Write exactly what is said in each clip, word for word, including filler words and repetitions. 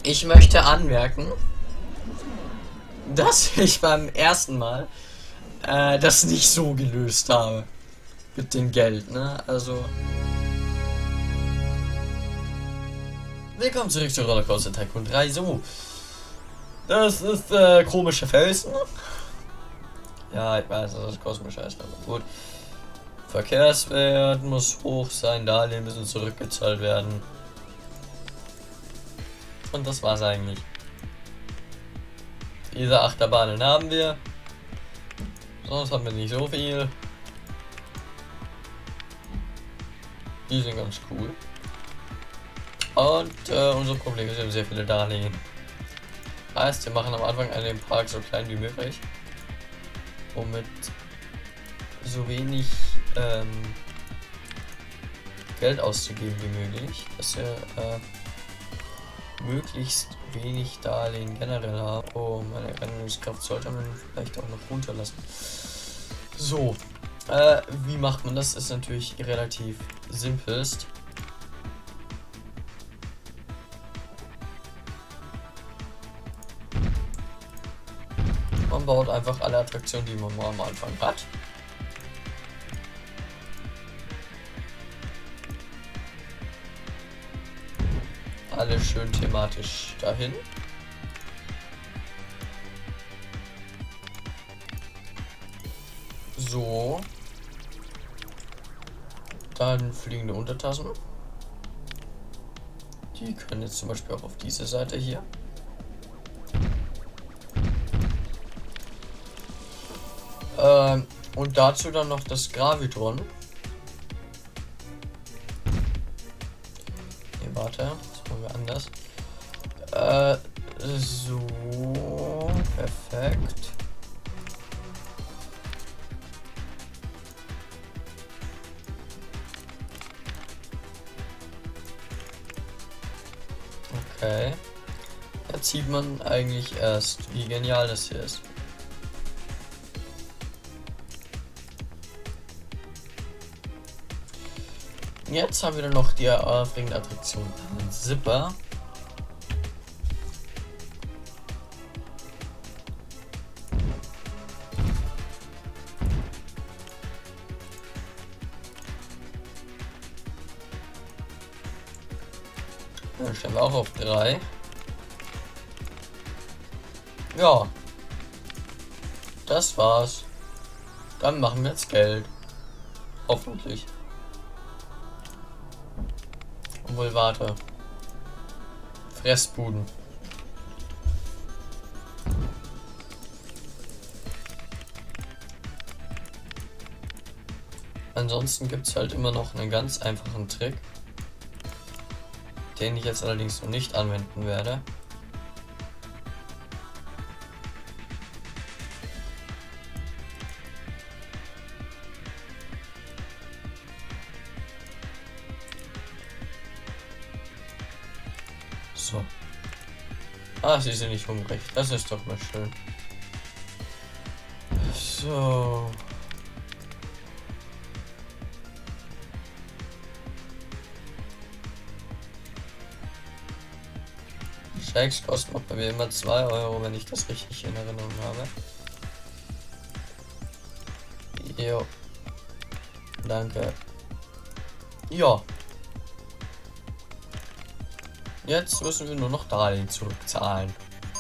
Ich möchte anmerken, dass ich beim ersten Mal äh, das nicht so gelöst habe. Mit dem Geld, ne? Also. Willkommen zurück zu Rollercoaster Tycoon drei. So. Das ist äh, komische Felsen. Ja, ich weiß, das ist kosmischer ist, aber gut. Verkehrswert muss hoch sein, Darlehen müssen zurückgezahlt werden. Und das war's eigentlich. Diese Achterbahnen haben wir. Sonst haben wir nicht so viel. Die sind ganz cool. Und äh, unser Problem ist, wir haben sehr viele Darlehen. Heißt, wir machen am Anfang einen Park so klein wie möglich, um mit so wenig ähm, Geld auszugeben wie möglich, dass wir äh, möglichst wenig Darlehen generell haben. Oh, meine Rennungskraft sollte man vielleicht auch noch runterlassen. So, äh, wie macht man das? Ist natürlich relativ simpelst. Man baut einfach alle Attraktionen, die man am Anfang hat. Alle schön thematisch dahin. So. Dann fliegende Untertassen. Die können jetzt zum Beispiel auch auf diese Seite hier. Ähm, und dazu dann noch das Gravitron. Ne, warte, das machen wir anders. Äh, so, perfekt. Okay. Jetzt sieht man eigentlich erst, wie genial das hier ist. Jetzt haben wir dann noch die aufregende Attraktion Zipper. Dann stellen wir auch auf drei. Ja. Das war's. Dann machen wir jetzt Geld. Hoffentlich. Obwohl, warte. Fressbuden. Ansonsten gibt es halt immer noch einen ganz einfachen Trick, den ich jetzt allerdings noch nicht anwenden werde. So. Ah, sie sind nicht hungrig. Das ist doch mal schön. So. Shakes kosten auch bei mir immer zwei Euro, wenn ich das richtig in Erinnerung habe. Jo. Danke. Ja. Jetzt müssen wir nur noch Darlehen zurückzahlen.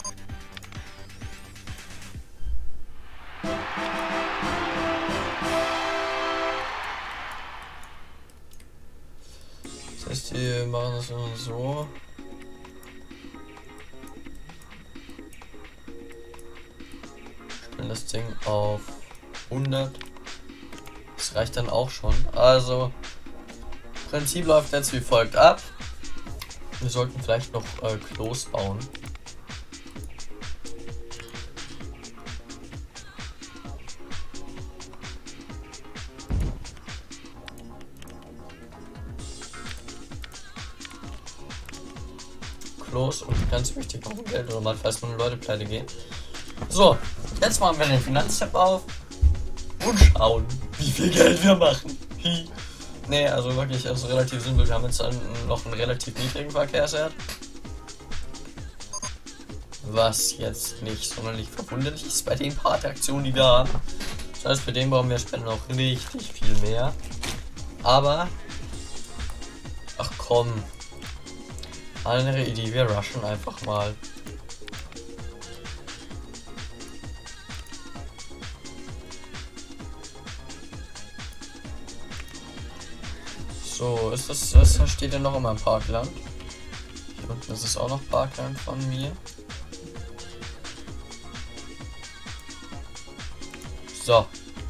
Das heißt, wir machen das nur so. Stellen das Ding auf hundert. Das reicht dann auch schon. Also, im Prinzip läuft jetzt wie folgt ab. Wir sollten vielleicht noch äh, Klos bauen. Klos und ganz wichtig auch Geld oder mal, falls man Leute pleite gehen. So, jetzt machen wir den Finanztab auf und schauen, wie viel Geld wir machen. Hi. Nee, also wirklich, das ist relativ simpel. Wir haben jetzt einen, noch einen relativ niedrigen Verkehrswert. Was jetzt nicht sonderlich verwunderlich ist bei den paar Aktionen, die wir haben. Das heißt, für den brauchen wir später noch richtig viel mehr. Aber, ach komm, andere Idee, wir rushen einfach mal. So, ist das, das steht ja noch immer im Parkland. Hier unten ist es auch noch Parkland von mir. So.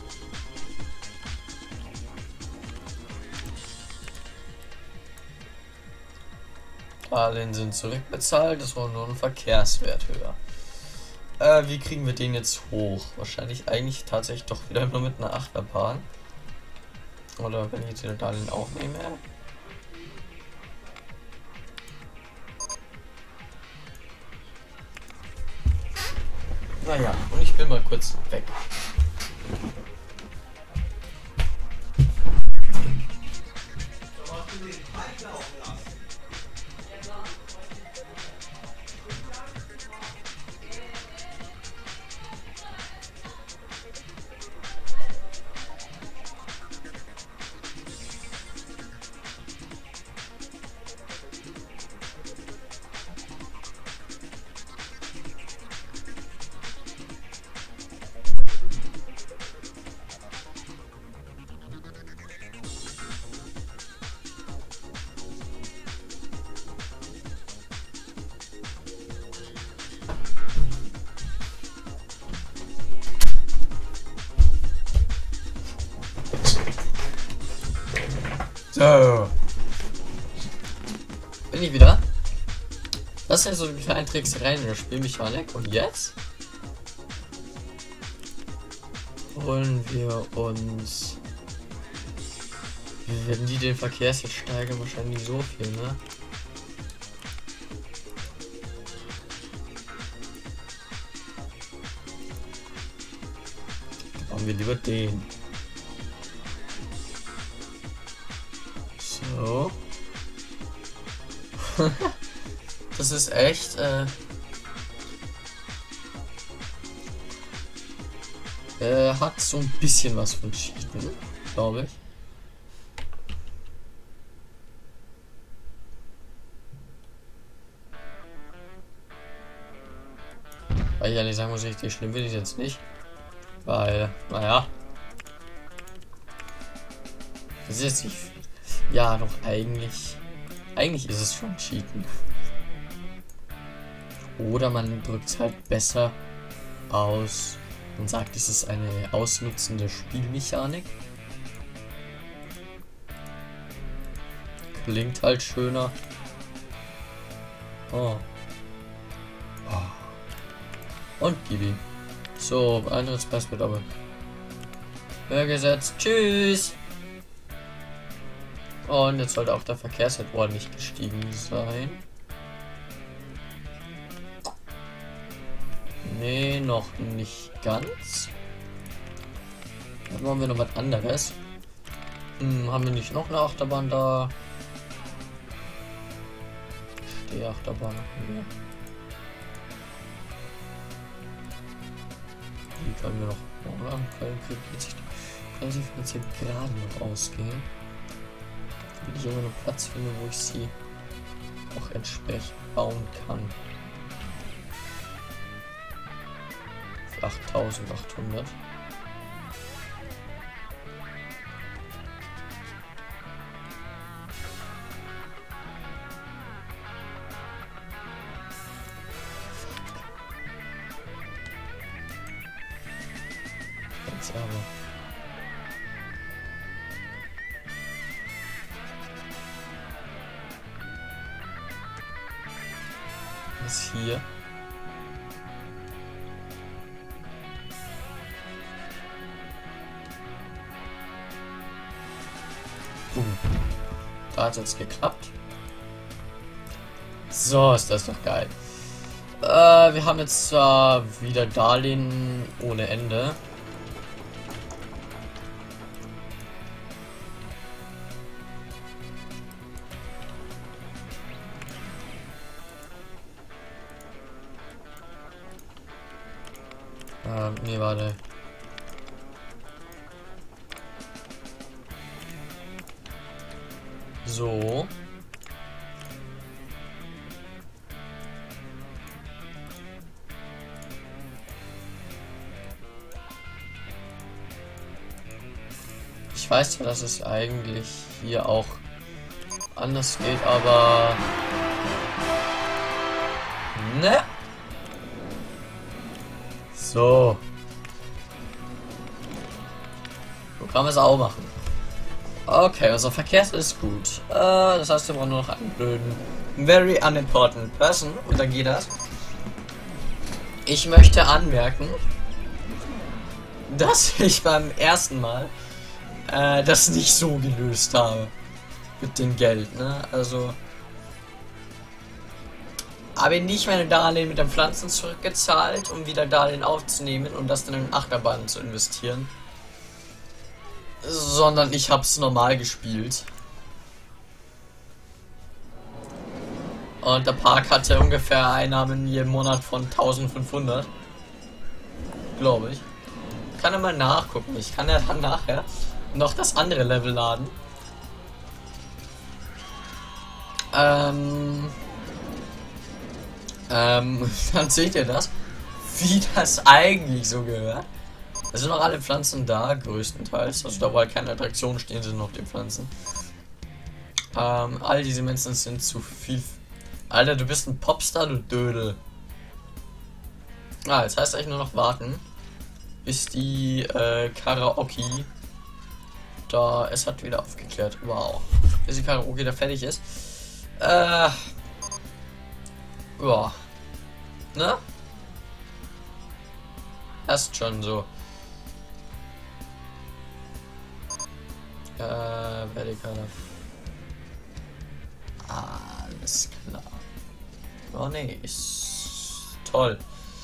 Darlehen sind zurückbezahlt, das war nur ein Verkehrswert höher. Äh, wie kriegen wir den jetzt hoch? Wahrscheinlich eigentlich tatsächlich doch wieder nur mit einer Achterbahn. Oder wenn ich jetzt den Darlehen auch nehme. Naja, und ich bin mal kurz weg. So. Bin ich wieder? Das sind so die kleinen Tricksereien in der Spielmechanik. Und jetzt holen wir uns. Wie werden die den Verkehrswert steigern? Wahrscheinlich nicht so viel, ne? Machen wir lieber den. So. Das ist echt, äh, äh, hat so ein bisschen was von Cheaten, glaube ich. Weil ich ehrlich sagen muss, richtig schlimm will ich jetzt nicht. Weil, naja. Das ist jetzt nicht. Ja, doch eigentlich. Eigentlich ist es schon Cheaten. Oder man drückt es halt besser aus und sagt, es ist eine ausnutzende Spielmechanik. Klingt halt schöner. Oh. Oh. Und gib ihm. So, Eintrittspass wird aber höher gesetzt. Tschüss. Und jetzt sollte auch der Verkehrswert ordentlich gestiegen sein. Nee, noch nicht ganz. Dann machen wir noch was anderes. Hm, haben wir nicht noch eine Achterbahn da? Steh-Achterbahn. Ja. Die können wir noch. Oh, können, können sie jetzt hier gerade noch ausgehen. Damit ich immer noch Platz finde, wo ich sie auch entsprechend bauen kann. Für achttausendachthundert. Jetzt aber. Was hier? Uh, da hat es jetzt geklappt. So, ist das doch geil. Äh, wir haben jetzt zwar äh, wieder Darlehen ohne Ende. Ähm, nee, warte. So. Ich weiß ja, dass es eigentlich hier auch anders geht, aber ne? So. So kann man es auch machen. Okay, unser Verkehr ist gut. Äh, das heißt, wir brauchen nur noch einen blöden very unimportant person und dann geht das. Ich möchte anmerken, dass ich beim ersten Mal äh, das nicht so gelöst habe mit dem Geld, ne? Also habe ich nicht meine Darlehen mit den Pflanzen zurückgezahlt, um wieder Darlehen aufzunehmen und das dann in Achterbahnen zu investieren, sondern ich habe es normal gespielt. Und der Park hatte ungefähr Einnahmen jeden Monat von eintausendfünfhundert, glaube ich. Kann er mal nachgucken. Ich kann ja dann nachher noch das andere Level laden. Ähm, ähm, dann seht ihr das, wie das eigentlich so gehört. Es sind noch alle Pflanzen da, größtenteils. Also da, wo halt keine Attraktionen stehen, sind noch die Pflanzen. Ähm, all diese Menschen sind zu viel. Alter, du bist ein Popstar, du Dödel. Ah, jetzt heißt eigentlich nur noch warten, bis die äh, Karaoke da, es hat wieder aufgeklärt. Wow. Bis die Karaoke da fertig ist. Äh. Ja. Ne? Erst schon so. Äh, Vertikale. Alles klar. Oh ne, ist toll.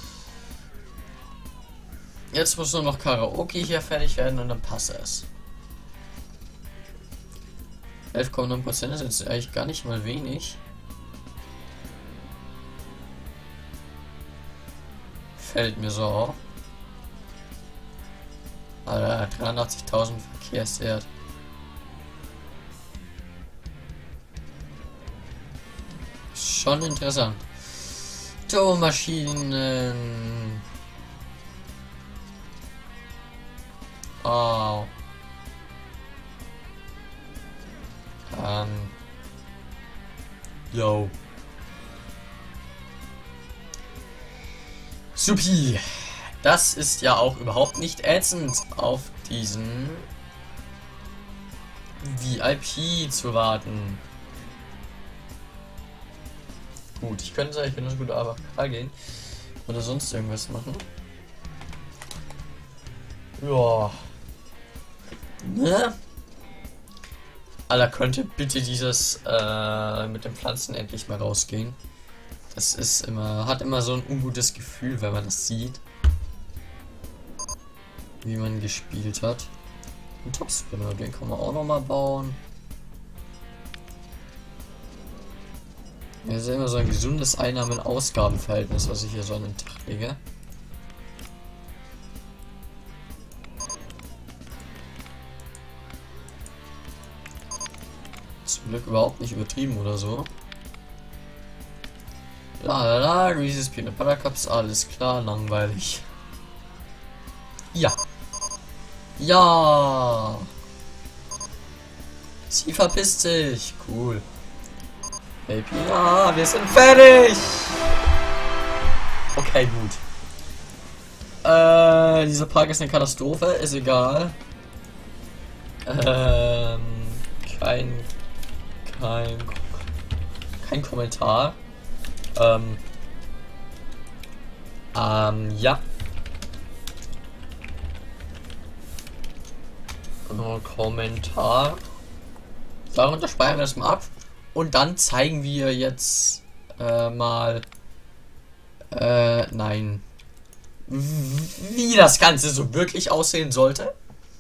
Jetzt muss nur noch Karaoke hier fertig werden und dann passt es. elf Komma neun Prozent ist jetzt eigentlich gar nicht mal wenig. Fällt mir so auf. Alter, dreiundachtzigtausend Verkehrswert. Schon interessant. Turbomaschinen. Oh. Ähm. Yo. Supi. Das ist ja auch überhaupt nicht ätzend, auf diesen V I P zu warten. Gut, ich könnte ich könnte gut aber gehen oder sonst irgendwas machen. Ja. Ne? Alter, könnte bitte dieses äh, mit den Pflanzen endlich mal rausgehen. Das ist immer, hat immer so ein ungutes Gefühl, wenn man das sieht, wie man gespielt hat. Ein Topspinner, den kann man auch noch mal bauen. Das ist immer so ein gesundes Einnahmen-Ausgaben-Verhältnis, was ich hier so an den Tag lege. Zum Glück überhaupt nicht übertrieben oder so. La la la, Reese's Peanut Butter Cups, alles klar, langweilig. Ja. Ja. Sie verpisst sich. Cool. Baby, ja, wir sind fertig. Okay, gut. Äh, dieser Park ist eine Katastrophe, ist egal. Ähm, kein, kein, kein Kommentar. Ähm, ähm, ja. No Kommentar. Darunter speichern wir das mal ab. Und dann zeigen wir jetzt äh, mal, äh, nein, wie das Ganze so wirklich aussehen sollte.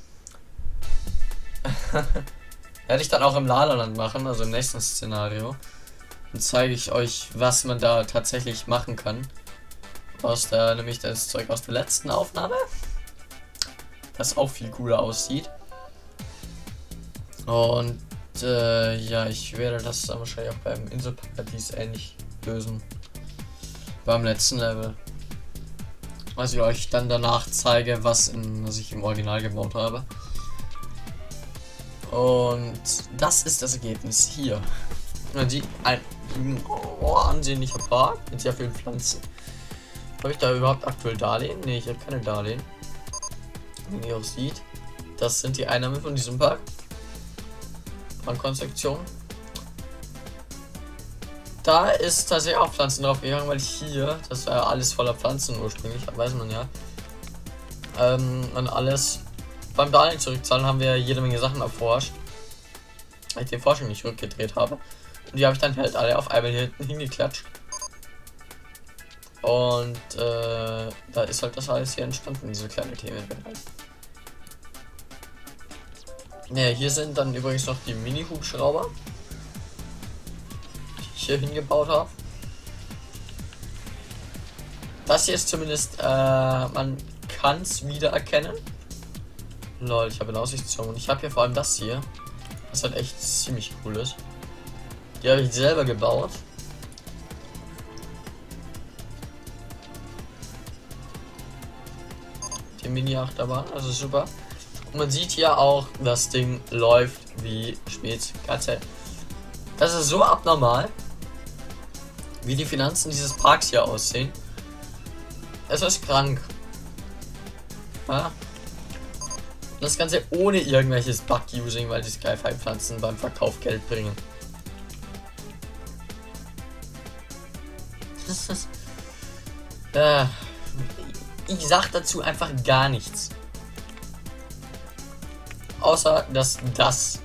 Werde ich dann auch im Lalaland machen, also im nächsten Szenario. Dann zeige ich euch, was man da tatsächlich machen kann. aus der, nämlich das Zeug aus der letzten Aufnahme, das auch viel cooler aussieht. Und äh, ja, ich werde das dann wahrscheinlich auch beim Inselparadies ähnlich lösen. Beim letzten Level. Was ich euch dann danach zeige, was, in, was ich im Original gebaut habe. Und das ist das Ergebnis hier. Man sieht ein oh, ansehnlicher Park mit sehr vielen Pflanzen. Habe ich da überhaupt aktuell Darlehen? Ne, ich habe keine Darlehen. Wie ihr auch sieht, das sind die Einnahmen von diesem Park. Bankkonstruktion. Da ist tatsächlich auch Pflanzen drauf gegangen, weil hier, das war ja alles voller Pflanzen ursprünglich, weiß man ja. Ähm, und alles beim Darlehen zurückzahlen haben wir jede Menge Sachen erforscht, weil ich die Forschung nicht rückgedreht habe. Und die habe ich dann halt alle auf einmal hier hinten hingeklatscht. Und äh, da ist halt das alles hier entstanden, diese kleine Themen. Ja, hier sind dann übrigens noch die Mini-Hubschrauber, die ich hier hingebaut habe. Das hier ist zumindest, äh, man kann es wiedererkennen. Lol, ich habe einen Aussichtsturm und ich habe hier vor allem das hier, was halt echt ziemlich cool ist. Die habe ich selber gebaut. Die Mini-Achterbahn, also super. Und man sieht hier auch, das Ding läuft wie Spätzle. Das ist so abnormal, wie die Finanzen dieses Parks hier aussehen. Es ist krank. Ja? Das Ganze ohne irgendwelches Bug-Using, weil die Skyfi-Pflanzen beim Verkauf Geld bringen. Das ist, äh, ich sag dazu einfach gar nichts. Außer, dass das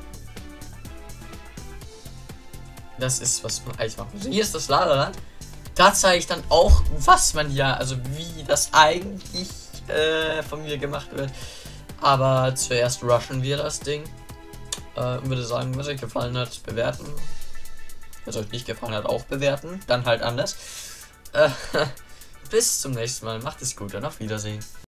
das ist, was man eigentlich macht. Also hier ist das Ladeland. Da zeige ich dann auch, was man hier, also wie das eigentlich äh, von mir gemacht wird. Aber zuerst rushen wir das Ding. Äh, würde sagen, was euch gefallen hat, bewerten. Was euch nicht gefallen hat, auch bewerten. Dann halt anders. Äh, bis zum nächsten Mal. Macht es gut und auf Wiedersehen.